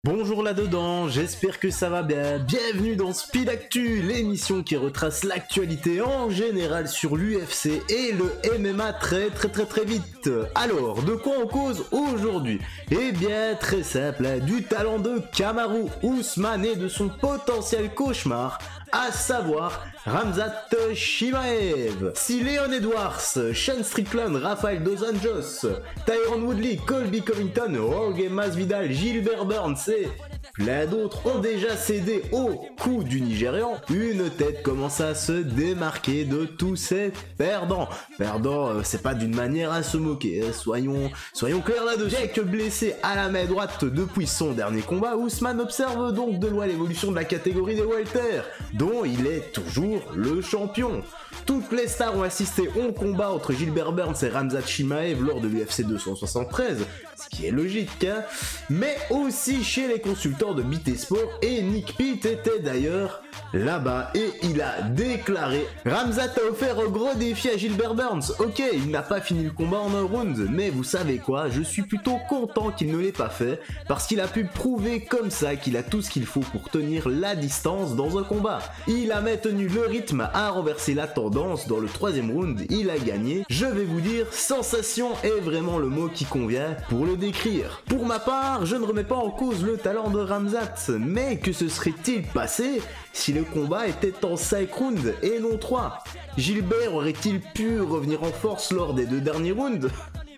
Bonjour là-dedans, j'espère que ça va bien. Bienvenue dans Speed Actu, l'émission qui retrace l'actualité en général sur l'UFC et le MMA très vite. Alors, de quoi on cause aujourd'hui? Eh bien, très simple, du talent de Kamaru Usman et de son potentiel cauchemar, à savoir Khamzat Chimaev. Si Leon Edwards, Sean Strickland, Rafael Dos Anjos, Tyron Woodley, Colby Covington, Jorge Masvidal, Gilbert Burns et plein d'autres ont déjà cédé au coup du Nigérian, une tête commence à se démarquer de tous ces perdants. C'est pas d'une manière à se moquer, soyons clairs là-dessus. Bien que blessé à la main droite depuis son dernier combat, Usman observe donc de loin l'évolution de la catégorie des welter, dont il est toujours le champion. Toutes les stars ont assisté au combat entre Gilbert Burns et Khamzat Chimaev lors de l'UFC 273, ce qui est logique, hein, mais aussi chez les consultants de BT Sport, et Nick Pitt était d'ailleurs là-bas et il a déclaré: Khamzat a offert un gros défi à Gilbert Burns. Ok, il n'a pas fini le combat en un round, mais vous savez quoi, je suis plutôt content qu'il ne l'ait pas fait, parce qu'il a pu prouver comme ça qu'il a tout ce qu'il faut pour tenir la distance dans un combat. Il a maintenu le rythme, a renversé la tendance. Dans le troisième round, il a gagné. Je vais vous dire, sensation est vraiment le mot qui convient pour le décrire. Pour ma part, je ne remets pas en cause le talent de Khamzat, mais que se serait-il passé si le combat était en 5 rounds et non 3? Gilbert aurait-il pu revenir en force lors des 2 derniers rounds?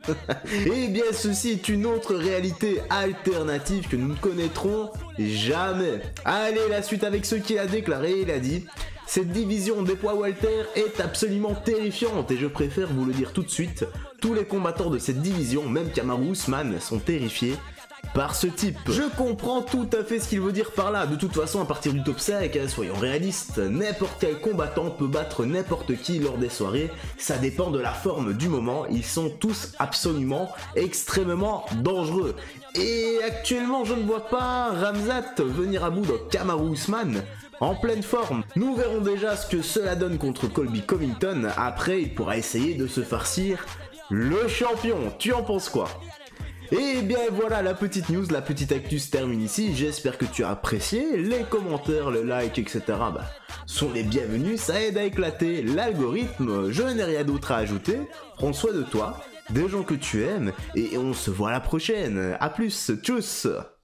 Eh bien, ceci est une autre réalité alternative que nous ne connaîtrons jamais. Allez, la suite avec ce qu'il a déclaré. Il a dit: cette division des poids welter est absolument terrifiante et je préfère vous le dire tout de suite, tous les combattants de cette division, même Kamaru Usman, sont terrifiés par ce type. Je comprends tout à fait ce qu'il veut dire par là. De toute façon, à partir du top 5, soyons réalistes, n'importe quel combattant peut battre n'importe qui lors des soirées, ça dépend de la forme du moment, ils sont tous absolument extrêmement dangereux. Et actuellement, je ne vois pas Khamzat venir à bout de Kamaru Usman en pleine forme. Nous verrons déjà ce que cela donne contre Colby Covington. Après, il pourra essayer de se farcir le champion. Tu en penses quoi? Et bien voilà, la petite news, la petite actu se termine ici. J'espère que tu as apprécié. Les commentaires, le like, etc. sont les bienvenus. Ça aide à éclater l'algorithme. Je n'ai rien d'autre à ajouter. Prends soin de toi, des gens que tu aimes, et on se voit à la prochaine. A plus, tchuss.